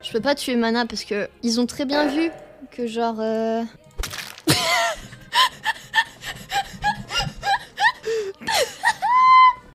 Je peux pas tuer Mana parce que ils ont très bien vu que genre